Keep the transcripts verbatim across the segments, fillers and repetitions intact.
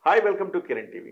Hi, welcome to Kiran TV.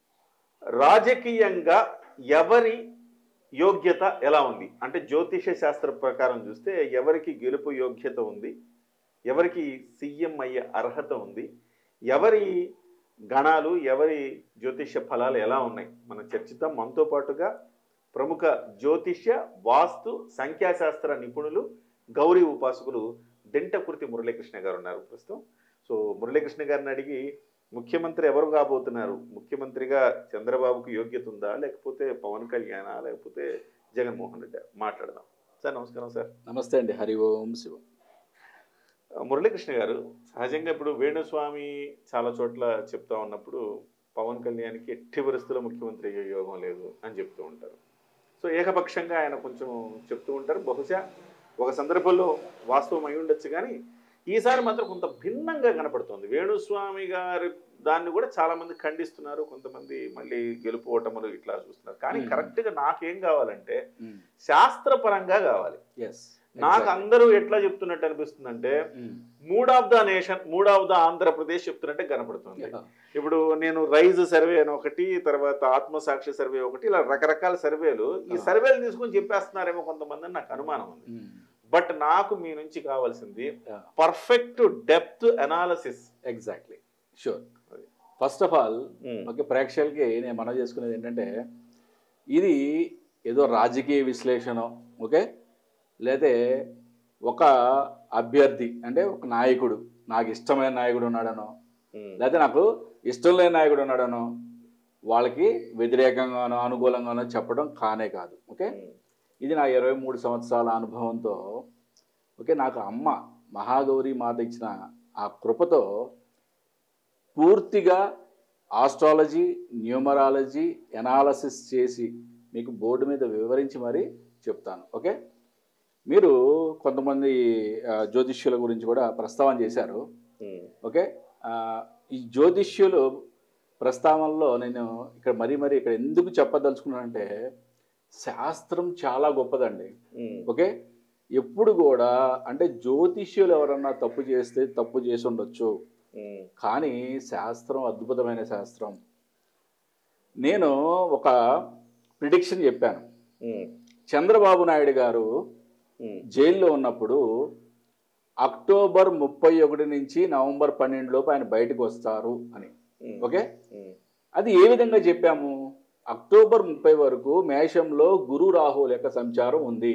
రాజకీయంగా ఎవరి యోగ్యత ఎలా ఉంది అంటే జ్యోతిష శాస్త్ర ప్రకారం చూస్తే ఎవరికి గెలుపు యోగ్యత ఉంది, ఎవరికి సీఎం అయ్యే అర్హత ఉంది, ఎవరి గణాలు ఎవరి జ్యోతిష ఫలాలు ఎలా ఉన్నాయి మనం చర్చిద్దాం. మనతో పాటుగా ప్రముఖ జ్యోతిష్య వాస్తు సంఖ్యాశాస్త్ర నిపుణులు గౌరీ ఉపాసకులు దింటకుర్తి మురళీకృష్ణ గారు ఉన్నారు ప్రస్తుతం. సో మురళీకృష్ణ గారిని అడిగి ముఖ్యమంత్రి ఎవరు కాబోతున్నారు, ముఖ్యమంత్రిగా చంద్రబాబుకు యోగ్యత ఉందా, లేకపోతే పవన్ కళ్యాణ, లేకపోతే జగన్మోహన్ రెడ్డి మాట్లాడదాం. సార్ నమస్కారం. సార్ నమస్తే అండి. హరి ఓం శివం. మురళీకృష్ణ గారు, సహజంగా ఇప్పుడు వేణుస్వామి చాలా చోట్ల చెప్తా ఉన్నప్పుడు పవన్ కళ్యాణ్కి ఎట్టి పరిస్థితుల్లో ముఖ్యమంత్రి అయ్యే యోగం లేదు అని చెప్తూ ఉంటారు. సో ఏకపక్షంగా ఆయన కొంచెం చెప్తూ ఉంటారు. బహుశా ఒక సందర్భంలో వాస్తవం అయి ఉండొచ్చు, కానీ ఈసారి మాత్రం కొంత భిన్నంగా కనపడుతుంది. వేణుస్వామి గారి దాన్ని కూడా చాలా మంది ఖండిస్తున్నారు, కొంతమంది మళ్ళీ గెలుపు ఓటములు ఇట్లా చూస్తున్నారు. కానీ కరెక్ట్గా నాకేం కావాలంటే శాస్త్రపరంగా కావాలి. నాకు అందరూ ఎట్లా చెప్తున్నట్టు అనిపిస్తుందంటే mood of the nation, mood of the Andhra Pradesh చెప్తున్నట్టే కనపడుతుంది. ఇప్పుడు నేను రైజ్ సర్వే అని ఒకటి, తర్వాత ఆత్మసాక్షి సర్వే ఒకటి, ఇలా రకరకాల సర్వేలు ఈ సర్వేలు తీసుకొని చెప్పేస్తున్నారేమో కొంతమంది అని నాకు అనుమానం ఉంది. బట్ నాకు మీ నుంచి కావాల్సింది perfect depth analysis. Exactly, sure. First of all okay, ప్రేక్షకులకి నేను మనం చేసుకునేది ఏంటంటే ఇది ఏదో రాజకీయ విశ్లేషణ, ఓకే, లేదా ఒక అభ్యర్థి అంటే ఒక నాయకుడు, నాకు ఇష్టమైన నాయకుడు ఉన్నాడనో, లేదా నాకు ఇష్టం లేని నాయకుడు ఉన్నాడనో వాళ్ళకి వ్యతిరేకంగానో అనుకూలంగానో చెప్పడం కానే కాదు. ఓకే, ఇది నా ఇరవై మూడు సంవత్సరాల అనుభవంతో, ఓకే, నాకు అమ్మ మహాగౌరీ మాత ఇచ్చిన ఆ కృపతో పూర్తిగా ఆస్ట్రాలజీ, న్యూమరాలజీ ఎనాలసిస్ చేసి మీకు బోర్డు మీద వివరించి మరీ చెప్తాను. ఓకే, మీరు కొంతమంది జ్యోతిష్యుల గురించి కూడా ప్రస్తావన చేశారు. ఓకే, ఈ జ్యోతిష్యులు ప్రస్తావనలో నేను ఇక్కడ మరీ మరీ ఇక్కడ ఎందుకు చెప్పదలుచుకున్నానంటే శాస్త్రం చాలా గొప్పదండి. ఓకే, ఎప్పుడు కూడా అంటే జ్యోతిష్యులు ఎవరన్నా తప్పు చేస్తే తప్పు చేసి ఉండొచ్చు, కానీ శాస్త్రం అద్భుతమైన శాస్త్రం. నేను ఒక ప్రిడిక్షన్ చెప్పాను. చంద్రబాబు నాయుడు గారు జైల్లో ఉన్నప్పుడు అక్టోబర్ ముప్పై ఒకటి నుంచి నవంబర్ పన్నెండు లోపు ఆయన బయటకు వస్తారు అని. ఓకే, అది ఏ విధంగా చెప్పాము? అక్టోబర్ ముప్పై వరకు మేషంలో గురు రాహువుల యొక్క సంచారం ఉంది.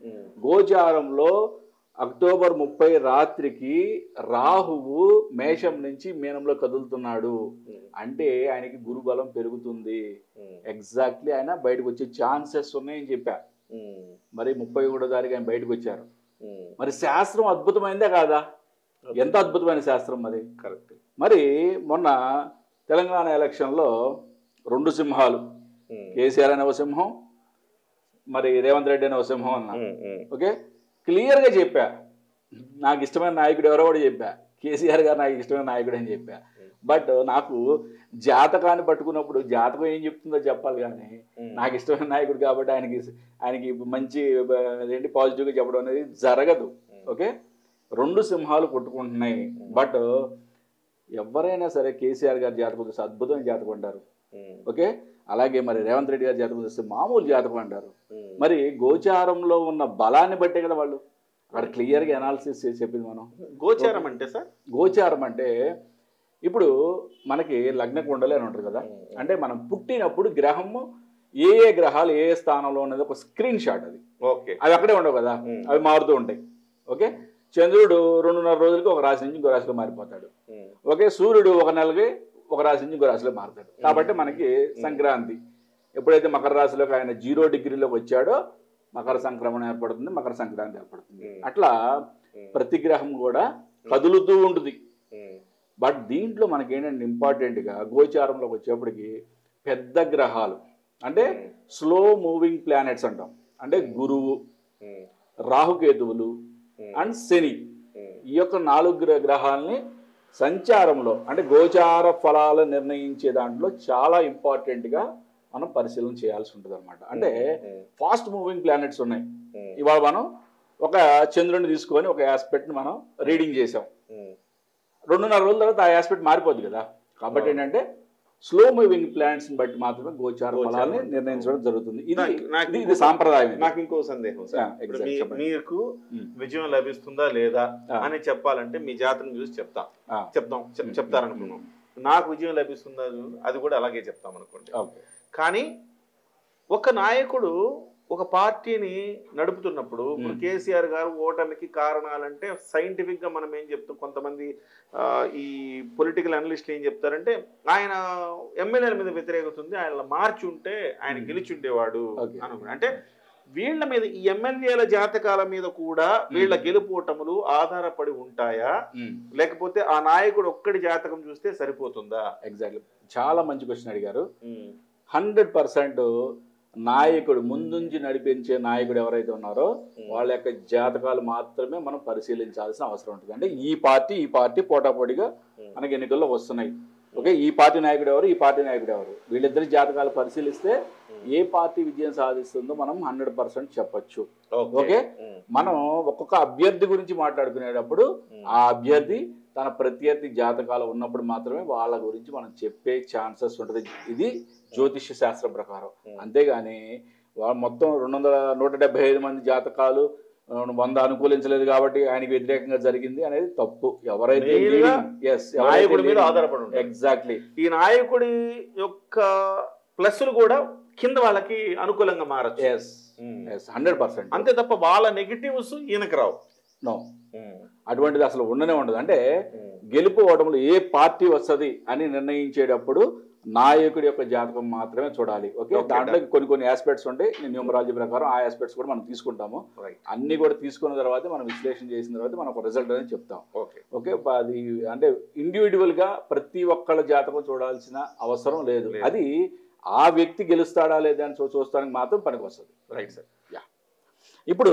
గోచారంలో అక్టోబర్ ముప్పై రాత్రికి రాహువు మేషం నుంచి మీనంలో కదులుతున్నాడు అంటే ఆయనకి గురుబలం పెరుగుతుంది. ఎగ్జాక్ట్లీ ఆయన బయటకు వచ్చే ఛాన్సెస్ ఉన్నాయని చెప్పా. మరి ముప్పై ఒకటో తారీఖు ఆయన బయటకు వచ్చారు. మరి శాస్త్రం అద్భుతమైందే కాదా? ఎంత అద్భుతమైన శాస్త్రం మరి. కరెక్ట్. మరి మొన్న తెలంగాణ ఎలక్షన్లో రెండు సింహాలు, కేసీఆర్ అనే ఒక సింహం, మరి రేవంత్ రెడ్డి అనే ఒక సింహం అన్నా. ఓకే, క్లియర్గా చెప్పా నాకు ఇష్టమైన నాయకుడు ఎవరో కూడా చెప్పా. కేసీఆర్ గారు నాకు ఇష్టమైన నాయకుడు అని చెప్పా. బట్ నాకు జాతకాన్ని పట్టుకున్నప్పుడు జాతకం ఏం చెప్తుందో చెప్పాలి, కానీ నాకు ఇష్టమైన నాయకుడు కాబట్టి ఆయనకి ఆయనకి మంచి ఏంటి పాజిటివ్గా చెప్పడం అనేది జరగదు. ఓకే, రెండు సింహాలు కొట్టుకుంటున్నాయి. బట్ ఎవరైనా సరే కేసీఆర్ గారి జాతకం చూస్తే అద్భుతమైన జాతకం అంటారు. ఓకే, అలాగే మరి రేవంత్ రెడ్డి గారి జాతకం చూస్తే మామూలు జాతకం అంటారు. మరి గోచారంలో ఉన్న బలాన్ని బట్టే కదా వాళ్ళు అక్కడ క్లియర్గా అనాలిసిస్ చేసి చెప్పింది. మనం గోచారం అంటే సార్, గోచారం అంటే ఇప్పుడు మనకి లగ్న కుండలి అని ఉంటుంది కదా, అంటే మనం పుట్టినప్పుడు గ్రహము ఏ ఏ గ్రహాలు ఏ ఏ స్థానంలో ఉన్నది ఒక స్క్రీన్ షాట్. అది ఓకే, అవి అక్కడే ఉండవు కదా, అవి మారుతూ ఉంటాయి. ఓకే, చంద్రుడు రెండున్నర రోజులకి ఒక రాశి నుంచి ఇంకో రాశిలో మారిపోతాడు. ఓకే, సూర్యుడు ఒక నెలకి ఒక రాశి నుంచి ఇంకో రాశిలో మారుతాడు. కాబట్టి మనకి సంక్రాంతి ఎప్పుడైతే మకర రాశిలోకి ఆయన జీరో డిగ్రీలోకి వచ్చాడో మకర సంక్రమణ ఏర్పడుతుంది, మకర సంక్రాంతి ఏర్పడుతుంది. అట్లా ప్రతి గ్రహం కూడా కదులుతూ ఉంటుంది. బట్ దీంట్లో మనకి ఏంటంటే ఇంపార్టెంట్గా గోచారంలోకి వచ్చేప్పటికి పెద్ద గ్రహాలు అంటే స్లో మూవింగ్ ప్లానెట్స్ అంటాం. అంటే గురువు, రాహుకేతువులు అండ్ శని, ఈ యొక్క నాలుగు గ్రహాలని సంచారంలో అంటే గోచార ఫలాలు నిర్ణయించే దాంట్లో చాలా ఇంపార్టెంట్గా మనం పరిశీలన చేయాల్సి ఉంటుంది అనమాట. అంటే ఫాస్ట్ మూవింగ్ ప్లానెట్స్ ఉన్నాయి. ఇవాళ మనం ఒక చంద్రుడిని తీసుకొని ఒక ఆస్పెక్ట్ని మనం రీడింగ్ చేసాం. రెండున్నర రోజుల తర్వాత ఆ ఆస్పెక్ట్ మారిపోద్ది కదా. కాబట్టి ఏంటంటే స్లో మూవింగ్ ప్లాంట్స్ బట్టి మాత్రమే గోచార ఫలాన్ని నిర్ణయించడం జరుగుతుంది. ఇది ఇది సాంప్రదాయం. నాకు ఇంకో సందేహం సార్, మీకు విజయం లభిస్తుందా లేదా అని చెప్పాలంటే మీ జాతకం చూసి చెప్తాం చెప్తాం చెప్తారనుకున్నాం. నాకు విజయం లభిస్తుందా అది కూడా అలాగే చెప్తాం అనుకోండి. కానీ ఒక నాయకుడు ఒక పార్టీని నడుపుతున్నప్పుడు ఇప్పుడు కేసీఆర్ గారు ఓటమికి కారణాలంటే సైంటిఫిక్ గా మనం ఏం చెప్తాం, కొంతమంది ఈ పొలిటికల్ అనలిస్టులు ఏం చెప్తారంటే ఆయన ఎమ్మెల్యేల మీద వ్యతిరేకత ఉంది, ఆయన మార్చి ఉంటే ఆయన గెలిచి ఉండేవాడు అనుకున్నా. అంటే వీళ్ళ మీద ఈ ఎమ్మెల్యేల జాతకాల మీద కూడా వీళ్ళ గెలుపోటములు ఆధారపడి ఉంటాయా, లేకపోతే ఆ నాయకుడు ఒక్కడి జాతకం చూస్తే సరిపోతుందా? ఎగ్జాక్ట్లీ, చాలా మంచి క్వశ్చన్ అడిగారు. హండ్రెడ్ పర్సెంట్ నాయకుడు ముందుంచి నడిపించే నాయకుడు ఎవరైతే ఉన్నారో వాళ్ళ యొక్క జాతకాలు మాత్రమే మనం పరిశీలించాల్సిన అవసరం ఉంటుంది. అంటే ఈ పార్టీ ఈ పార్టీ పోటాపోటీగా మనకి ఎన్నికల్లో వస్తున్నాయి. ఓకే, ఈ పార్టీ నాయకుడు ఎవరు, ఈ పార్టీ నాయకుడు ఎవరు, వీళ్ళిద్దరి జాతకాలు పరిశీలిస్తే ఏ పార్టీ విజయం సాధిస్తుందో మనం హండ్రెడ్ పర్సెంట్ చెప్పచ్చు. ఓకే, మనం ఒక్కొక్క అభ్యర్థి గురించి మాట్లాడుకునేటప్పుడు ఆ అభ్యర్థి తన ప్రత్యర్థి జాతకాలు ఉన్నప్పుడు మాత్రమే వాళ్ళ గురించి మనం చెప్పే ఛాన్సెస్ ఉంటుంది. ఇది జ్యోతిష్య శాస్త్రం ప్రకారం. అంతేగాని మొత్తం రెండు వందల నూట డెబ్బై ఐదు మంది జాతకాలు వంద అనుకూలించలేదు కాబట్టి ఆయనకి వ్యతిరేకంగా జరిగింది అనేది తప్పు. ఎవరైతే ఆధారపడి ఎగ్జాక్ట్లీ ఈ నాయకుడి యొక్క ప్లస్లు కూడా కింద వాళ్ళకి అనుకూలంగా మారచ్చు. ఎస్ ఎస్ హండ్రెడ్ పర్సెంట్ అంతే తప్ప వాళ్ళ నెగిటివ్స్ ఈయనకు రావు. నో, అటువంటిది అసలు ఉండనే ఉండదు. అంటే గెలుపు ఓటములు ఏ పార్టీ వస్తుంది అని నిర్ణయించేటప్పుడు నాయకుడి యొక్క జాతకం మాత్రమే చూడాలి. ఓకే, దాంట్లో కొన్ని కొన్ని ఆస్పెక్ట్స్ ఉంటాయి. న్యూమరాలజీ ప్రకారం ఆ ఆస్పెక్ట్స్ కూడా మనం తీసుకుంటాము. అన్ని కూడా తీసుకున్న తర్వాత మనం విశ్లేషణ చేసిన తర్వాత మనం ఒక రిజల్ట్ అనేది చెప్తాం. ఓకే ఓకే అది అంటే ఇండివిజువల్ గా ప్రతి ఒక్కళ్ళ జాతకం చూడాల్సిన అవసరం లేదు. అది ఆ వ్యక్తి గెలుస్తాడా లేదా అని చూస్తానికి మాత్రం పనికి వస్తుంది. Right sir. యా, ఇప్పుడు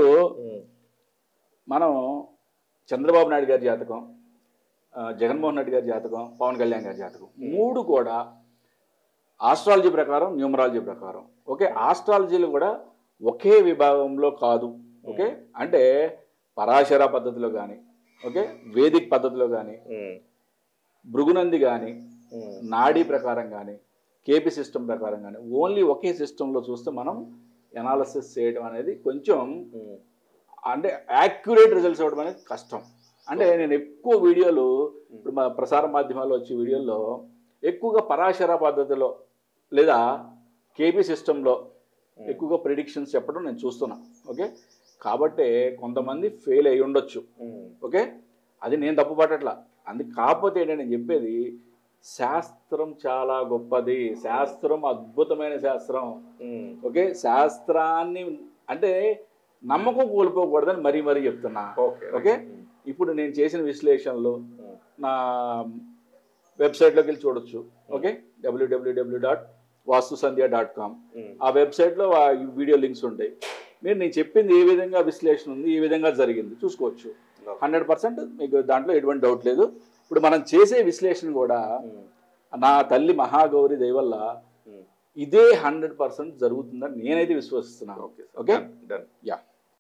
మనం చంద్రబాబు నాయుడు గారి జాతకం, జగన్మోహన్ రెడ్డి గారి జాతకం, పవన్ కళ్యాణ్ గారి జాతకం మూడు కూడా ఆస్ట్రాలజీ ప్రకారం, న్యూమరాలజీ ప్రకారం. ఓకే, ఆస్ట్రాలజీలు కూడా ఒకే విభాగంలో కాదు. ఓకే, అంటే పరాశర పద్ధతిలో కానీ, ఓకే వేదిక్ పద్ధతిలో కానీ, భృగునంది కానీ, నాడీ ప్రకారం కానీ, కేపీ సిస్టమ్ ప్రకారం కానీ ఓన్లీ ఒకే సిస్టంలో చూస్తే మనం ఎనాలిసిస్ చేయడం అనేది కొంచెం అంటే యాక్యురేట్ రిజల్ట్స్ ఇవ్వడం అనేది కష్టం. అంటే నేను ఎక్కువ వీడియోలు ఇప్పుడు మా ప్రసార మాధ్యమాల్లో వచ్చే వీడియోల్లో ఎక్కువగా పరాశర పద్ధతిలో లేదా కేపీ సిస్టంలో ఎక్కువగా ప్రిడిక్షన్స్ చెప్పడం నేను చూస్తున్నా. ఓకే, కాబట్టి కొంతమంది ఫెయిల్ అయి ఉండొచ్చు. ఓకే, అది నేను తప్పు పట్టట్లా. అందుకు కాకపోతే ఏంటంటే నేను చెప్పేది శాస్త్రం చాలా గొప్పది, శాస్త్రం అద్భుతమైన శాస్త్రం. ఓకే, శాస్త్రాన్ని అంటే నమ్మకం కోల్పోకూడదని మరీ మరీ చెప్తున్నా. ఓకే, ఇప్పుడు నేను చేసిన విశ్లేషణలు నా వెబ్సైట్లోకి వెళ్ళి చూడొచ్చు. ఓకే, డబ్ల్యూడబ్ల్యూడబ్ల్యూ dot Vastu Sandhya dot com ఆ వెబ్సైట్లో ఆ వీడియో లింక్స్ ఉంటాయి. మీరు నేను చెప్పింది ఏ విధంగా విశ్లేషణ ఉంది, ఏ విధంగా జరిగింది చూసుకోవచ్చు. హండ్రెడ్ పర్సెంట్ మీకు దాంట్లో ఎటువంటి డౌట్ లేదు. ఇప్పుడు మనం చేసే విశ్లేషణ కూడా నా తల్లి మహాగౌరి దయ వల్ల ఇదే హండ్రెడ్ పర్సెంట్ జరుగుతుందని నేనైతే విశ్వసిస్తున్నాను. Okay okay yeah.